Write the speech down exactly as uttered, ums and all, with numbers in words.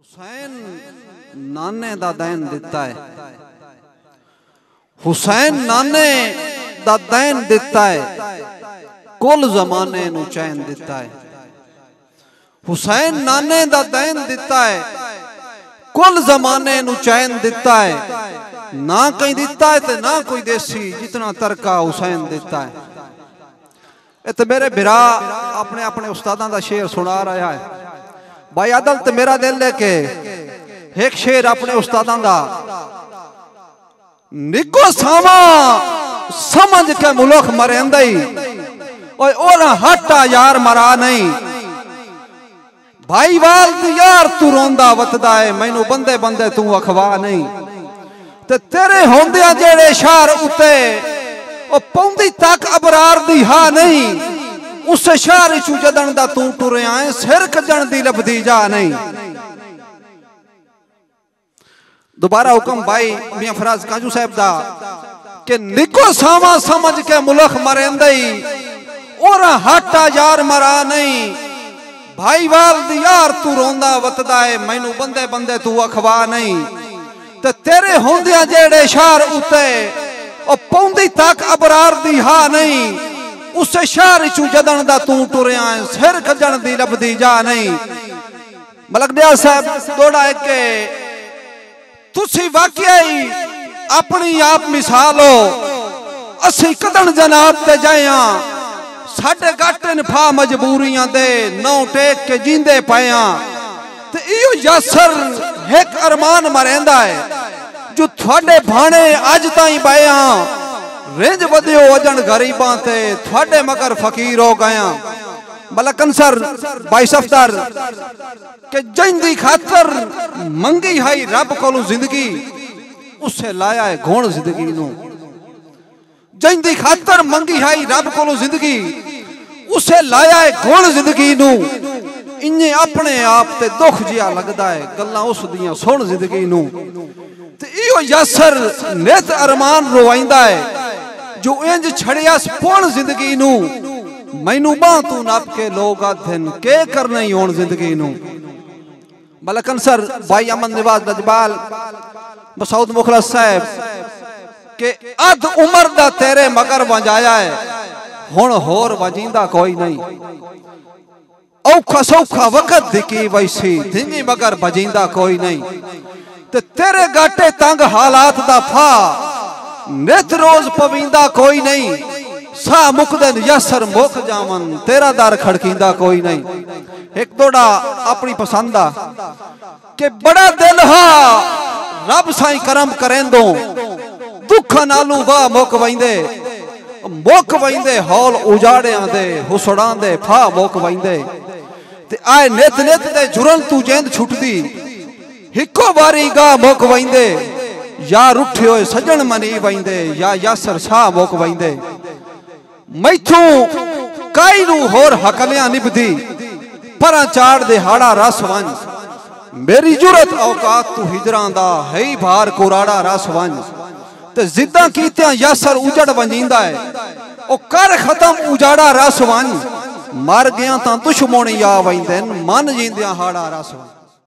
हुसैन नाने दा दैन दिता है। हुसैन नाने दा दैन दिता है, कुल जमाने नू चैन दिता है। हुसैन नाने दा दैन दिता है, कुल जमाने नू चैन दिता है। ना कहीं दिता है ते ना कोई देसी, जितना तरका हुसैन दिता है। ये तो मेरे बिरा अपने अपने उस्तादां दा शेर सुना रहा है। भाई आदल ते मेरा दिल लेके एक शेर अपने उस्तादां दा, निको सावा समझ के मुल्क मरेंदई, ओए ओला हटा यार मरा नहीं। भाई वाल यार तू रोंदा वतदा है, मैनू बंदे बंदे तू अखवा नहीं। ते तेरे होंदिया जेड़े शहर उते ओ पौंदी तक अबरार दी हा नहीं। उस शहर चू जदन दा तू टुरिया है, सिर कजन दी लभदी जा नहीं। दोबारा हुक्म भाई मियां फराज काजू साहब दा कि निको सावा समझ के मुल्क मरेंदई, ओरा हटा यार मरा नहीं। भाई वाल दी यार तू रोंदा वतदा है, मैनू बंदे बंदे तू अखवा नहीं। ते तेरे होंदिया जेड़े शहर उते ओ पौंदी तक अबरार दी हा नहीं। उस शहर चू जदन दा तू टुरिया है, सिर कजन दी लभदी जा नहीं। मलक दयाल साहब दोड़ा है के तुसी वाकई अपनी आप मिसाल हो, असी कदन जनाब ते जाया साडे गाटन फा मजबूरियां दे नौ टेक के जींदे पाया। ते इयो यासर एक अरमान मरेंदा है जो थोड़े भाने अज ताई पाया। रेंज वधियो वजन गरीबां ते थोड़े मगर फकीर हो गया। मलक अंसर भाई सफदर के जिंदी खातर मंगी हाई रब कोलों जिंदगी, उसे लाया है घोण जिंदगी नू। जिंदी खातर मंगी हाई रब कोलों जिंदगी, उसे लाया है घोण जिंदगी नू। इन्ने अपने आप ते दुख जिया लगदा है, गल्लां उस दियां सुन जिंदगी नू। ते इयो यासर नित अरमान रोवाइंदा है जो इंज छड़िया पुण जिंदगी नू। मैनू बां तू नप के लोग आधन के करना ही होन जिंदगी नू। मलक अंसर भाई अमन निवाज नजबाल मसूद मुखलस साहब के अध उम्र दा तेरे मगर वजाया है, हुण होर वजींदा कोई नहीं। औखा सौखा वक़्त दिकी वैसी धीमी मगर वजींदा कोई नहीं। ते तेरे गाटे तंग हालात दा फा नित रोज पवींदा कोई नहीं। सा मुकदन यासर मुक जावन, तेरा दर खड़कींदा कोई नहीं। एक दोड़ा अपनी पसंद आ के बड़ा दिल हा रब साई करम करेंदो, दुख नालू वाह मुक वैंदे। मुक वैंदे हौल उजाड़ियां दे हुसड़ां दे फा मुक वैंदे। ते आए नित नित दे जुरन तू जेंद छुटदी, हिको बारी गा मुक वैंदे। या रुठे होए सजन मनी वैंदे, या यासर शाह मुक वैंदे। मैथू काई नू होर हकलियां निभदी, परा चाड़ दे हाड़ा रस वंज। मेरी जुरत औकात तू हिजरां दा है भार कुराड़ा रस वंज। ते जिद्दां कीतियां यासर उजड़ वंजींदा है, ओ कर खत्म उजाड़ा रस वंज। मर गया तां दुश्मन या वैंदन, मन जींदियां हाड़ा रस वंज।